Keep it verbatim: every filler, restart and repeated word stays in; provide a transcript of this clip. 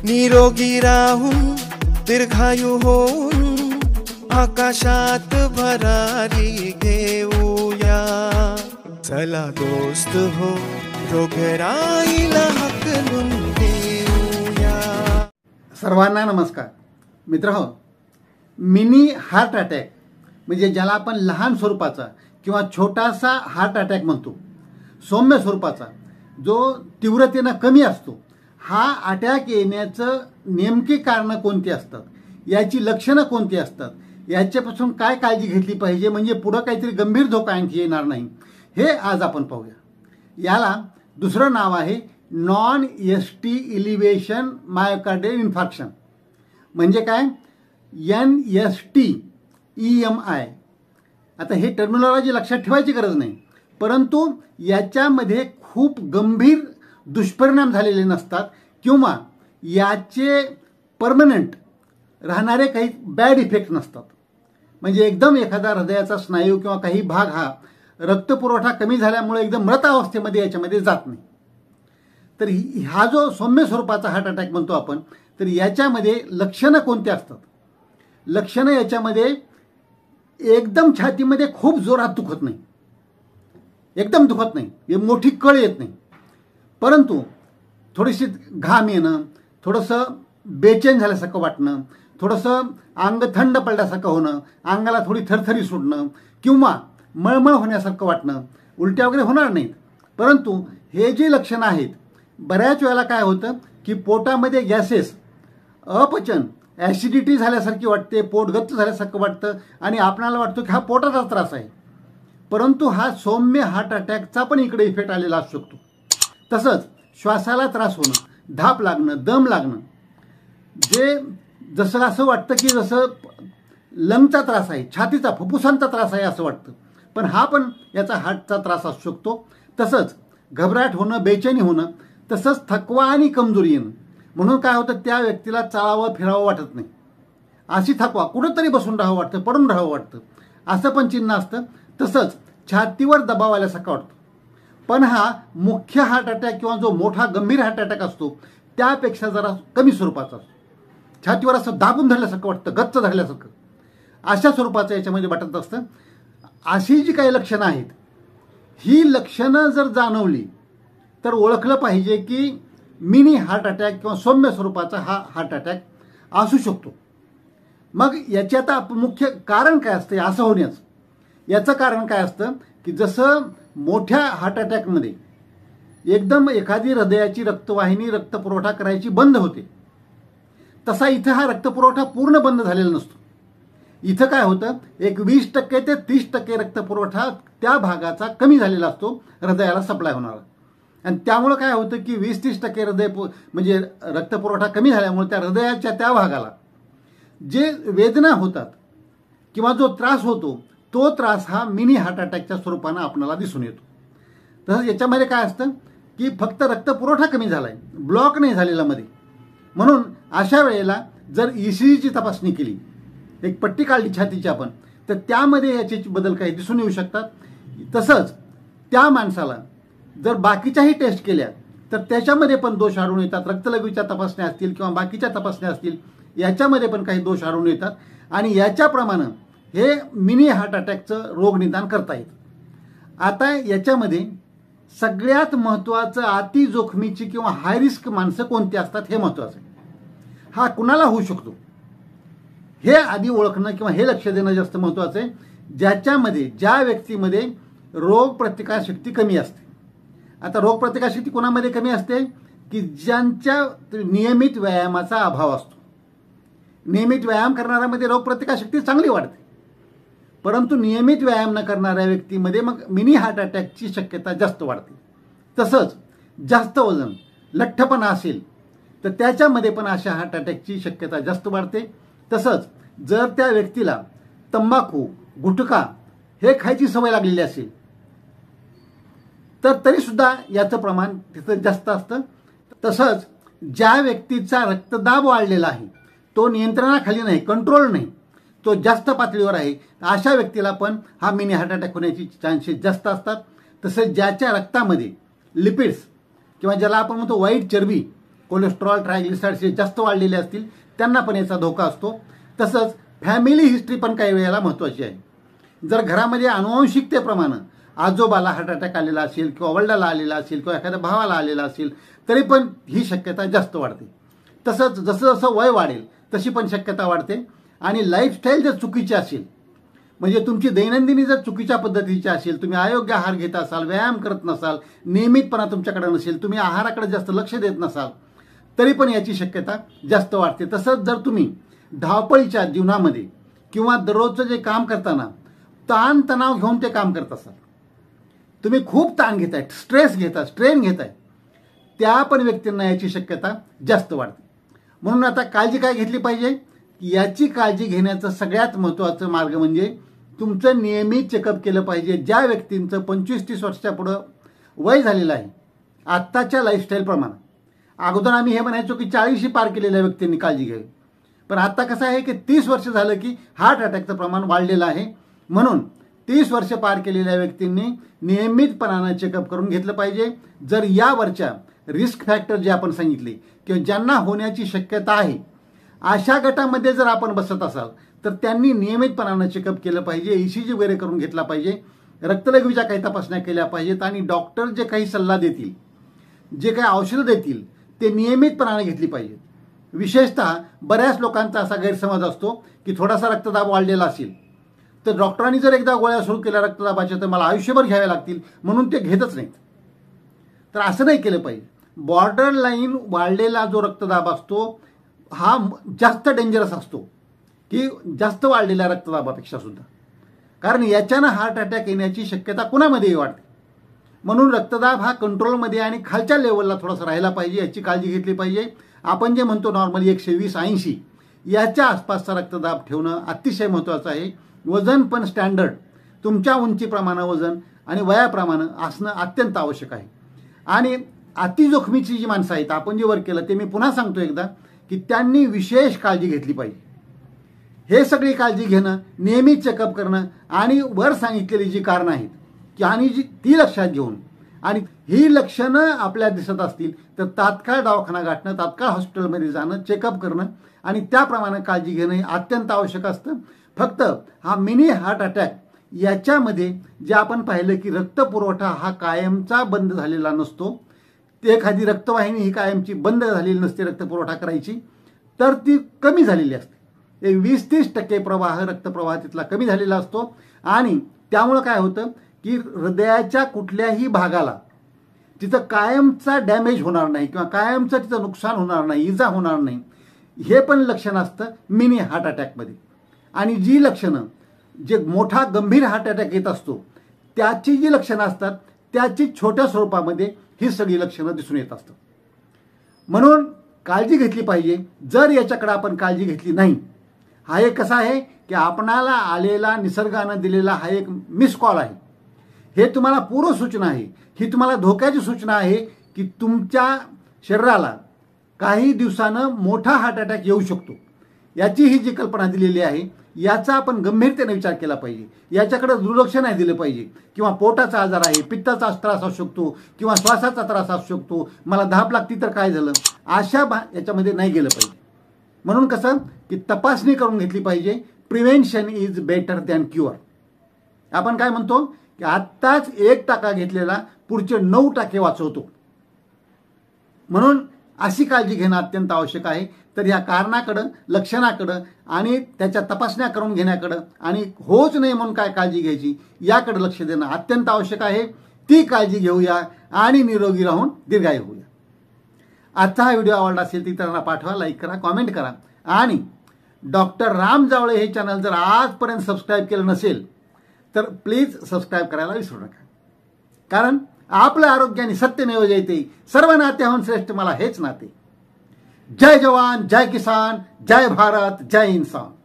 निरोगी राहून दीर्घायू होऊन आकाशात भरारी घेऊया। चला दोस्त हो रोगराईला हकलून देऊया। सर्वांना नमस्कार मित्रहो, मिनी हार्ट अटॅक म्हणजे ज्याला आपण लहान स्वरूपाचा किंवा छोटासा हार्ट अटॅक म्हणतो, सौम्य स्वरूपाचा जो तीव्रतेनं कमी असतो, हा अटॅक येण्याचं नेमकी कारणं कोणती असतात, याची लक्षणं कोणती असतात, याच्यापासून काय काळजी घेतली पाहिजे म्हणजे पुढं काहीतरी गंभीर धोका आणखी येणार नाही, हे आज आपण पाहूया। याला दुसरं नाव आहे non S T elevation myocardial infarction, म्हणजे काय N S T E M I. आता हे टर्मिनॉलॉजी लक्षात ठेवायची गरज नाही, परंतु याच्यामध्ये खूप गंभीर दुष्परिणाम झालेले नसतात किंवा याचे परमनंट राहणारे काही बॅड इफेक्ट नसतात। म्हणजे एकदम एखादा हृदयाचा स्नायू किंवा काही भाग हा रक्तपुरवठा कमी झाल्यामुळे एकदम मृत अवस्थेमध्ये याच्यामध्ये जात नाही। तर हा जो सौम्य स्वरूपाचा हार्ट अटॅक म्हणतो आपण, तर याच्यामध्ये लक्षणं कोणती असतात? लक्षणं याच्यामध्ये एकदम छातीमध्ये खूप जोरात दुखत नाही, एकदम दुखत नाही, हे मोठी कळ येत नाही, परंतु थोडीशी घाम येणं, थोडंसं बेचैन झाल्यासारखं वाटणं, थोडंसं अंग थंड पडल्यासारखं होणं, अंगाला थोडी थरथरी सुटणं किंवा मळमळ होण्यासारखं वाटणं, उलट्या वगैरे होणार नाहीत, परंतु हे जे लक्षणं आहेत, बऱ्याच वेळेला काय होतं की पोटामध्ये गॅसेस, अपचन, ॲसिडिटी झाल्यासारखी वाटते, पोट गच्च झाल्यासारखं वाटतं आणि आपणाला वाटतं की हा पोटाचा त्रास आहे, परंतु हा सौम्य हार्ट अटॅकचा पण इकडे इफेक्ट आलेला असू शकतो। तसंच श्वासाला त्रास होणं, धाप लागणं, दम लागणं, जे जसं असं वाटतं की जसं लंगचा त्रास आहे, छातीचा फुफ्फुसांचा त्रास आहे असं वाटतं, पण हा पण याचा हार्टचा त्रास असू शकतो। तसंच घबराट होणं, बेचैनी होणं, तसंच थकवा आणि कमजोरी येणं, म्हणून काय होतं त्या व्यक्तीला चालावं फिरावं वाटत नाही, अशी थकवा, कुठंतरी बसून राहावं वाटतं, पडून राहावं वाटतं, असं पण चिन्ह असतं। तसंच छातीवर दबाव आल्यासारखं वाटतं, पण हा मुख्य हार्ट अटॅक किंवा जो मोठा गंभीर हार्ट अटॅक असतो त्यापेक्षा जरा कमी स्वरूपाचा असतो। छातीवर असं दाबून धरल्यासारखं वाटतं, गच्च धरल्यासारखं, अशा स्वरूपाचं याच्यामध्ये वाटत असतं। अशी जी काही लक्षणं आहेत, ही लक्षणं जर जाणवली तर ओळखलं पाहिजे की मिनी हार्ट अटॅक किंवा सौम्य स्वरूपाचा हा हार्ट अटॅक असू शकतो। मग याचे आता मुख्य कारण काय असते असं होण्याचं? याचं कारण काय असतं की जसं मोठ्या हार्ट अटॅकमध्ये एकदम एखादी हृदयाची रक्तवाहिनी रक्तपुरवठा करायची बंद होते, तसा इथं हा रक्तपुरवठा पूर्ण बंद झालेला नसतो। इथं काय होतं, एक वीस टक्के ते तीस टक्के रक्तपुरवठा त्या भागाचा कमी झालेला असतो हृदयाला सप्लाय होणारा, आणि त्यामुळं काय होतं की वीस तीस टक्के हृदय म्हणजे रक्तपुरवठा कमी झाल्यामुळे त्या हृदयाच्या त्या भागाला जे वेदना होतात किंवा जो त्रास होतो, तो त्रास हा मिनी हार्ट अटॅकच्या स्वरूपानं आपल्याला दिसून येतो। तसंच याच्यामध्ये काय असतं की फक्त रक्तपुरवठा कमी झालाय, ब्लॉक नाही झालेला मध्ये, म्हणून अशा वेळेला जर ईसीजीची तपासणी केली, एक पट्टी काढली छातीची आपण, तर त्यामध्ये याचे बदल काही दिसून येऊ शकतात। तसंच त्या माणसाला जर बाकीच्याही टेस्ट केल्या तर त्याच्यामध्ये पण दोष आढळून येतात, रक्तलघवीच्या तपासण्या असतील किंवा बाकीच्या तपासण्या असतील, याच्यामध्ये पण काही दोष आढळून येतात आणि याच्याप्रमाणे हे मिनी हार्ट अटॅकचं रोग निदान करता येतं। आता याच्यामध्ये सगळ्यात महत्त्वाचं अति जोखमीची किंवा हाय रिस्क माणसं कोणती असतात हे महत्त्वाचं आहे। हा कुणाला होऊ शकतो हे आधी ओळखणं किंवा हे लक्ष देणं जास्त महत्त्वाचं आहे, ज्याच्यामध्ये ज्या व्यक्तीमध्ये रोग प्रतिकारशक्ती कमी असते। आता रोग प्रतिकारशक्ती कोणामध्ये कमी असते की ज्यांच्या नियमित व्यायामाचा अभाव असतो। नियमित व्यायाम करणाऱ्यामध्ये रोग प्रतिकारशक्ती चांगली वाढते, परंतु नियमित व्यायाम न करणाऱ्या व्यक्तीमध्ये मग मिनी हार्ट अटॅकची शक्यता जास्त वाढते। तसंच जास्त वजन, लठ्ठपणा असेल तर त्याच्यामध्ये पण अशा हार्ट अटॅकची शक्यता जास्त वाढते। तसंच जर त्या व्यक्तीला तंबाखू, गुटखा हे खायची सवय लागलेली असेल तर तरी सुद्धा याचं प्रमाण तिथं जास्त असतं। तसंच ज्या व्यक्तीचा रक्तदाब वाढलेला आहे, तो नियंत्रणाखाली नाही, कंट्रोल नाही, तो जास्त पातळीवर आहे, अशा व्यक्तीला पण हा मिनी हार्ट अटॅक होण्याची चान्सेस जास्त असतात। तसेच ज्याच्या रक्तामध्ये लिपिड्स किंवा ज्याला आपण म्हणतो वाईट चरबी कोलेस्ट्रॉल ट्रायग्लिसराइड्स हे जास्त वाढलेले असतील त्यांना पण याचा धोका असतो. तसंच फॅमिली हिस्ट्री पण काही वेळेला महत्त्वाची आहे. जर घरामध्ये अनुवंशिकतेप्रमाणे आजोबाला हार्ट अटॅक आलेला असेल किंवा वडिलाला आलेला असेल किंवा एखाद्या भावाला आलेला असेल तरी पण ही शक्यता जास्त वाढते. तसंच जसं जसं वय वाढेल तशी पण शक्यता वाढते. आणि लाईफस्टाईल जर चुकीची असेल, म्हणजे तुमची दैनंदिनी जर चुकीच्या पद्धतीची असेल, तुम्ही अयोग्य आहार घेत असाल, व्यायाम करत नसाल, नियमितपणा तुमच्याकडे नसेल, तुम्ही आहाराकडे जास्त लक्ष देत नसाल, तरी पण याची शक्यता जास्त वाढते. तसंच जर तुम्ही धावपळीच्या जीवनामध्ये किंवा दररोजचं जे काम करताना ताणतणाव घेऊन ते काम करत असाल, तुम्ही खूप ताण घेताय, स्ट्रेस घेता, स्ट्रेन घेताय, त्या पण व्यक्तींना याची शक्यता जास्त वाढते. म्हणून आता काळजी काय घेतली पाहिजे? याची काळजी घेण्याचं सगळ्यात महत्त्वाचं मार्ग म्हणजे तुमचं नियमित चेकअप केलं पाहिजे. ज्या व्यक्तींचं पंचवीस तीस वर्षाच्या पुढं वय झालेलं आहे आत्ताच्या लाईफस्टाईलप्रमाणे. अगोदर आम्ही हे म्हणायचो की चाळीशी पार केलेल्या व्यक्तींनी काळजी घ्यावी, पण आता कसं आहे की तीस वर्ष झालं की हार्ट अटॅकचं प्रमाण वाढलेलं आहे. म्हणून तीस वर्ष पार केलेल्या व्यक्तींनी नियमितपणानं चेकअप करून घेतलं पाहिजे. जर यावरच्या रिस्क फॅक्टर जे आपण सांगितले किंवा ज्यांना होण्याची शक्यता आहे अशा गटामध्ये जर आपण बसत असाल तर त्यांनी नियमितपणानं चेकअप केलं पाहिजे, ईसीजी वगैरे करून घेतला पाहिजे, रक्तलघवीच्या काही तपासण्या केल्या पाहिजेत आणि डॉक्टर जे काही सल्ला देतील, जे काही औषधं देतील ते नियमितपणाने घेतली पाहिजेत. विशेषतः बऱ्याच लोकांचा असा गैरसमज असतो की थोडासा रक्तदाब वाढलेला असेल तर डॉक्टरांनी जर एकदा गोळ्या सुरू केल्या रक्तदाबाच्या तर मला आयुष्यभर घ्याव्या लागतील म्हणून ते घेतच नाहीत. तर असं नाही केलं पाहिजे. बॉर्डर लाईन वाढलेला जो रक्तदाब असतो हा जास्त डेंजरस असतो की जास्त वाढलेल्या रक्तदाबापेक्षा सुद्धा, कारण याच्यानं हार्ट अटॅक येण्याची शक्यता कुणामध्येही वाढते. म्हणून रक्तदाब हा कंट्रोलमध्ये आणि खालच्या लेवलला थोडासा राहायला पाहिजे, याची काळजी घेतली पाहिजे. आपण जे म्हणतो नॉर्मली एकशे वीस ऐंशी याच्या आसपासचा रक्तदाब ठेवणं अतिशय महत्त्वाचं आहे. वजन पण स्टँडर्ड तुमच्या उंचीप्रमाणे वजन आणि वयाप्रमाणे असणं अत्यंत आवश्यक आहे. आणि अतिजोखमीची जी माणसं आहेत आपण जे वर्क केलं ते मी पुन्हा सांगतो एकदा की त्यांनी विशेष काळजी घेतली पाहिजे. हे सगळी काळजी घेणं, नियमित चेकअप करणं आणि वर सांगितलेली जी कारणं आहेत की आणि जी ती लक्षात घेऊन आणि ही लक्षणं आपल्या दिसत असतील तर तात्काळ दवाखाना गाठणं, तात्काळ हॉस्पिटलमध्ये जाणं, चेकअप करणं आणि त्याप्रमाणे काळजी घेणं हे अत्यंत आवश्यक असतं. फक्त हा मिनी हार्ट अटॅक याच्यामध्ये जे आपण पाहिलं की रक्तपुरवठा हा कायमचा बंद झालेला नसतो. ते एखादी रक्तवाहिनी ही कायमची बंद झालेली नसते रक्तपुरवठा करायची, तर ती कमी झालेली असते. एक वीस तीस टक्के प्रवाह रक्तप्रवाह तिथला कमी झालेला असतो आणि त्यामुळं काय होतं की हृदयाच्या कुठल्याही भागाला तिथं कायमचा डॅमेज होणार नाही किंवा कायमचं तिथं नुकसान होणार नाही, इजा होणार नाही, हे पण लक्षण असतं मिनी हार्ट अटॅकमध्ये. आणि जी लक्षणं जे मोठा गंभीर हार्ट अटॅक येत असतो त्याची जी लक्षणं असतात त्याची छोट्या स्वरूपामध्ये ही सगळी लक्षणं दिसून येत असतात. म्हणून काळजी घेतली पाहिजे. जर याच्याकडे आपण काळजी घेतली नाही, हा एक कसा आहे की आपणाला आलेला निसर्गानं दिलेला हा एक मिस कॉल आहे. हे तुम्हाला पूर्व सूचना आहे, ही तुम्हाला धोक्याची सूचना आहे की तुमच्या शरीराला काही दिवसानं मोठा हार्ट अटॅक येऊ शकतो. याची ही जी कल्पना दिलेली आहे याचा आपण गंभीरतेने विचार केला पाहिजे. याच्याकडे दुर्लक्ष नाही दिलं पाहिजे. किंवा पोटाचा आजार आहे, पित्ताचा त्रास असू शकतो किंवा श्वासाचा त्रास असू शकतो, मला धाप लागती तर काय झालं, अशा याच्यामध्ये नाही गेलं पाहिजे. म्हणून कसं की तपासणी करून घेतली पाहिजे. Prevention is better than cure. आपण काय म्हणतो की आत्ताच एक टाका घेतलेला पुढचे नऊ टाके वाचवतो. म्हणून अशी काळजी घेणं अत्यंत आवश्यक आहे. तर या कारणाकडं, लक्षणाकडं आणि त्याच्या तपासण्या करून घेण्याकडं आणि होच नाही म्हणून काय काळजी घ्यायची याकडे लक्ष देणं अत्यंत आवश्यक आहे. ती काळजी घेऊया आणि निरोगी राहून दीर्घायू होऊया. आजचा हा व्हिडिओ आवडला असेल तर इतरांना पाठवा, लाईक करा, कॉमेंट करा आणि डॉक्टर राम जावळे हे चॅनल जर आजपर्यंत सबस्क्राईब केलं नसेल तर प्लीज सबस्क्राईब करायला विसरू नका. कारण आपलं आरोग्याने सत्यमेव जयते, सर्व नात्याहून श्रेष्ठ मला हेच नाते. जय जवान, जय किसान, जय भारत, जय इंसान.